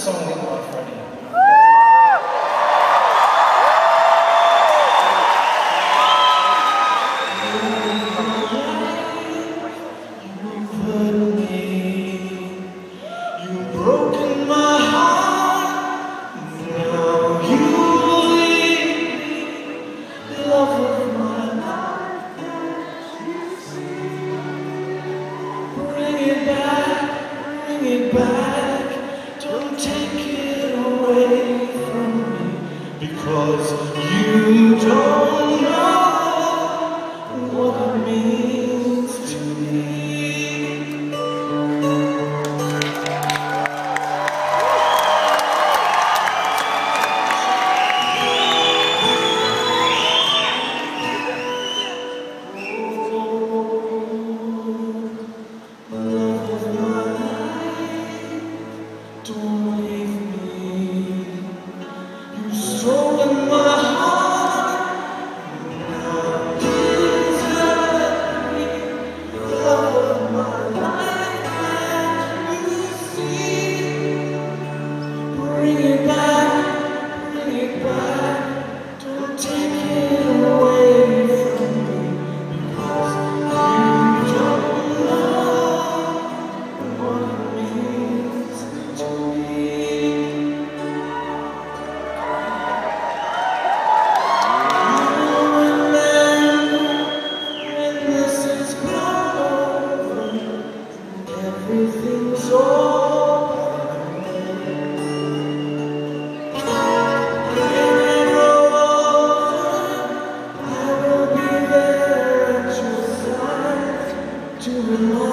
song with my friend. You've broken my heart, now you leave me, love of my life. Bring it back, don't take it away from me, because you don't know what it means to me. Don't leave me. You've stolen my heart. Now desert me. Love of my life, can't you see? Bring it back, bring it back. Don't take it away from me, because you don't know what it means to me. Everything's alright. When it all over, I will be there at your side to remind